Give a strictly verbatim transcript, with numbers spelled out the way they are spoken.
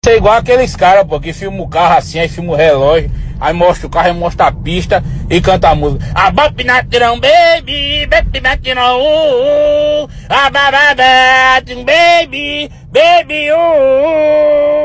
É igual aqueles caras, pô, que filma o carro assim, aí filma o relógio, aí mostra o carro, aí mostra a pista e canta a música. A bop natirão, baby, baby natirão, uh, uh, a babada, baby, baby, uh.